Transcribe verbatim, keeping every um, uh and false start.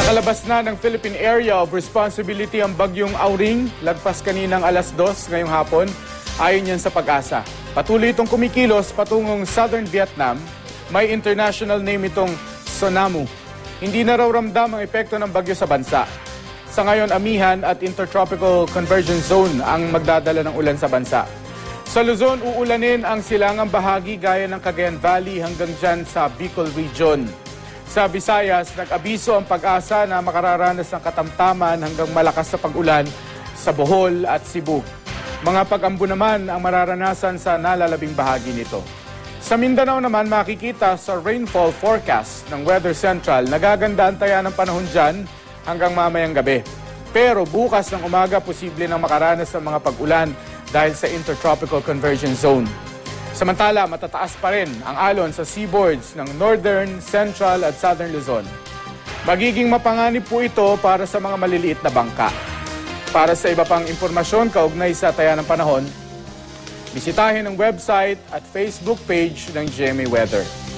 Nakalabas na ng Philippine Area of Responsibility ang bagyong Auring, lagpas kaninang alas dos ngayong hapon, ayon yan sa Pag-asa. Patuloy itong kumikilos patungong Southern Vietnam, may international name itong Sonamu. Hindi na raw ramdam ang epekto ng bagyo sa bansa. Sa ngayon, Amihan at Intertropical Convergence Zone ang magdadala ng ulan sa bansa. Sa Luzon, uulanin ang silangang bahagi gaya ng Cagayan Valley hanggang dyan sa Bicol Region. Sa Visayas, nag-abiso ang Pag-asa na makararanas ng katamtaman hanggang malakas sa pag-ulan sa Bohol at Cebu. Mga pag-ambo naman ang mararanasan sa nalalabing bahagi nito. Sa Mindanao naman, makikita sa rainfall forecast ng Weather Central, nagaganda ang taya ng panahon dyan hanggang mamayang gabi. Pero bukas ng umaga, posible nang makaranas ng mga pag-ulan dahil sa Intertropical Convergence Zone. Samantala, matataas pa rin ang alon sa seaboards ng Northern, Central at Southern Luzon. Magiging mapanganib po ito para sa mga maliliit na bangka. Para sa iba pang impormasyon kaugnay sa taya ng panahon, bisitahin ang website at Facebook page ng G M A Weather.